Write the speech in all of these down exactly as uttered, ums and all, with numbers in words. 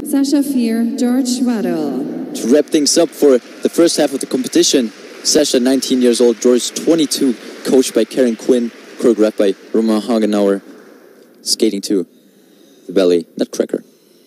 Sasha Fear, George Wadell. To wrap things up for the first half of the competition, Sasha, nineteen years old, George, twenty-two, coached by Karen Quinn, choreographed by Roman Hagenauer, skating to the ballet Nutcracker.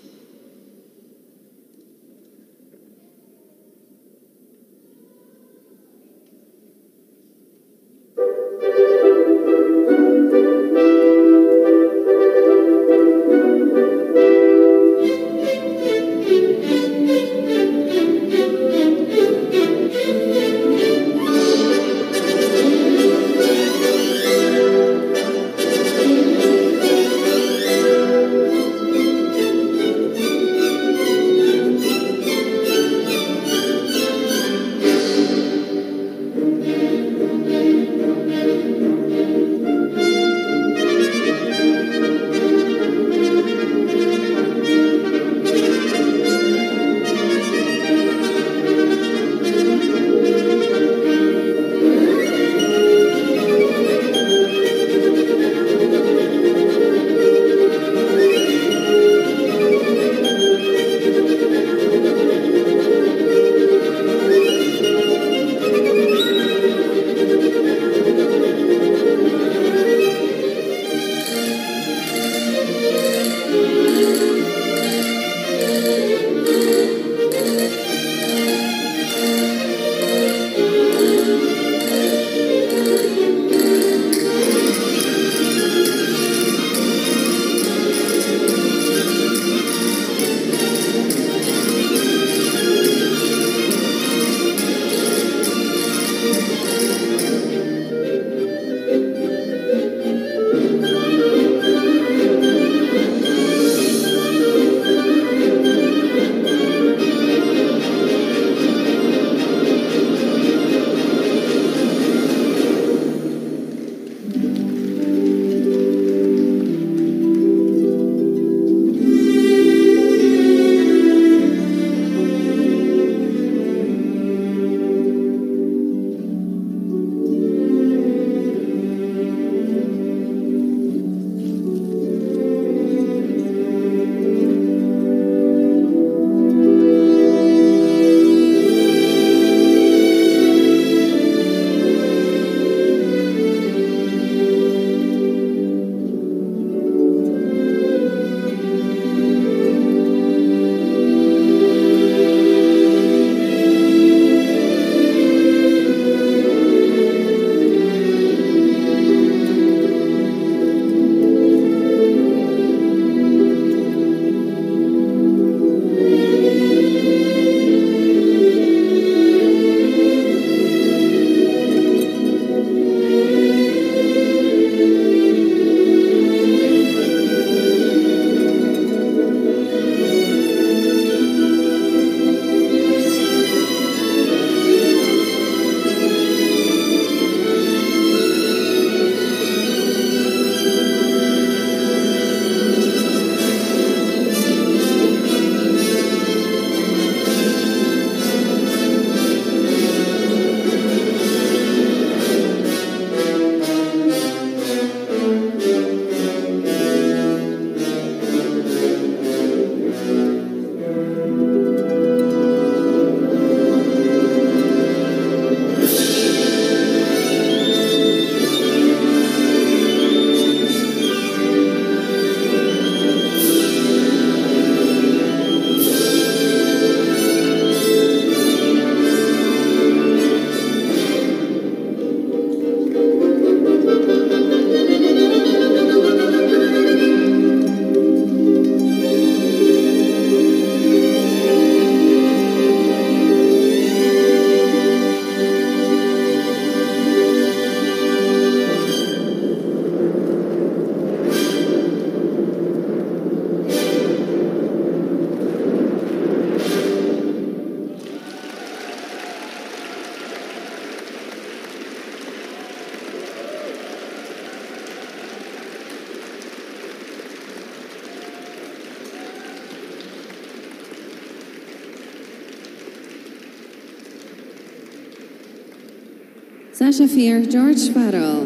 Sasha Fear, George Wadell.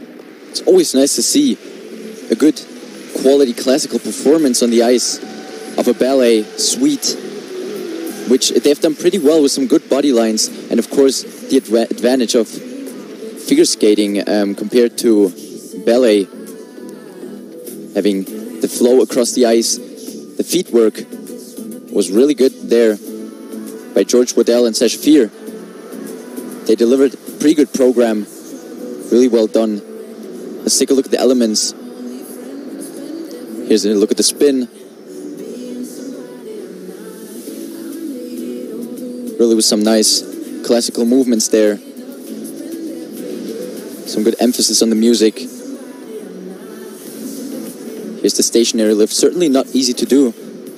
It's always nice to see a good quality classical performance on the ice. of a ballet suite, which they've done pretty well with some good body lines, and of course the adva advantage of figure skating um, compared to ballet, having the flow across the ice. The feet work was really good there by George Wadell and Sasha. They delivered a pretty good program, really well done. Let's take a look at the elements. Here's a look at the spin. Really with some nice classical movements there. Some good emphasis on the music. Here's the stationary lift. Certainly not easy to do.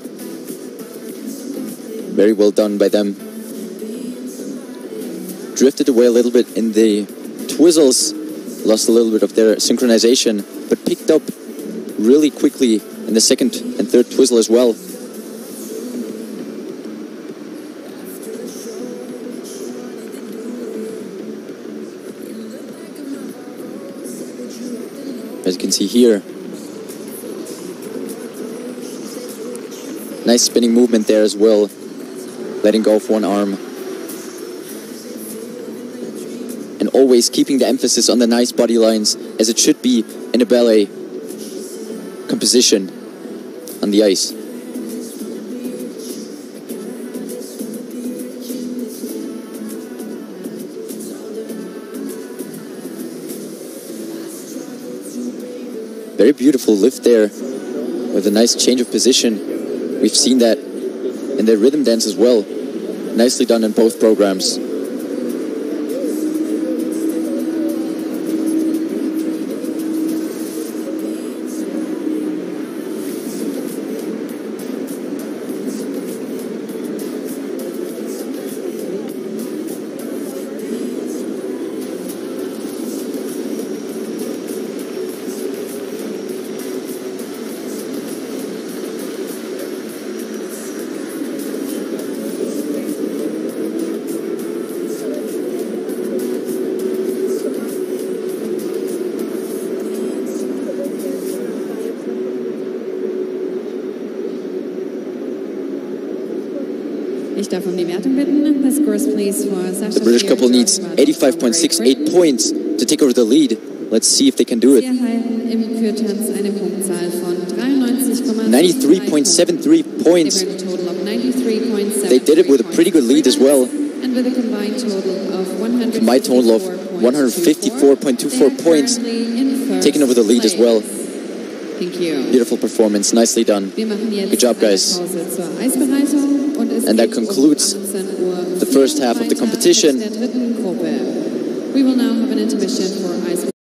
Very well done by them. Drifted away a little bit in the twizzles. Lost a little bit of their synchronization, but picked up really quickly in the second and third twizzle as well. As you can see here, nice spinning movement there as well, letting go of one arm. And always keeping the emphasis on the nice body lines, as it should be in a ballet composition on the ice. Very beautiful lift there with a nice change of position. We've seen that in their rhythm dance as well. Nicely done in both programs. Ich darf um die Wertung bitten. The scores, please, for Sasha. The British couple needs eighty-five point six eight points to take over the lead. Let's see if they can do it. ninety-three point seven three points. They did it with a pretty good lead as well. And with a combined total of one hundred Combined total of one hundred fifty-four point two four points, taking over the lead as well. Thank you. Beautiful performance, nicely done. Good job, guys. And that concludes the first half of the competition. We will now have an intermission for ice.